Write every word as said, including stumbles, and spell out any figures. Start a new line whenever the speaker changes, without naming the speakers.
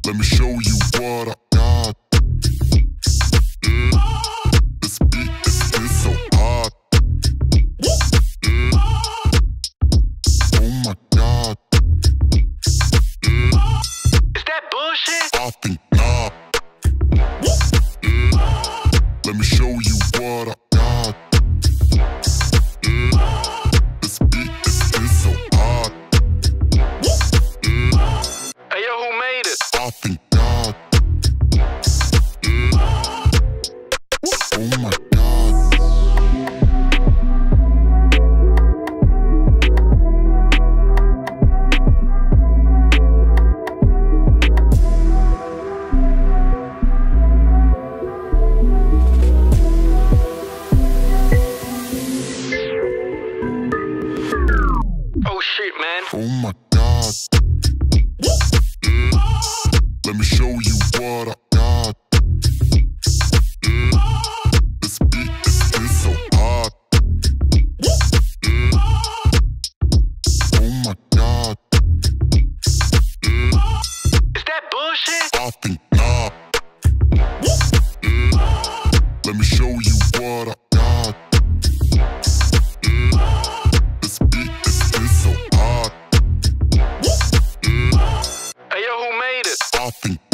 Let me show you what I got. Mm. This beat is, is so hot. Mm. Oh my God. Mm.
Is that bullshit?
I think not. Mm. Let me show you what I got. Mm. This beat is, is so hot. Mm.
Hey yo, who made it?
I think God. Mm. Oh my God.
Oh shit, man.
Oh my God. Mm. Let me show you what I got. Mm. This beat is, is so hot. Mm. Oh my God. Mm.
Is that bullshit?
I think not. Mm. Let me show you what I got. Mm. This beat is, is so hot. Mm.
Hey yo, who made it?
I think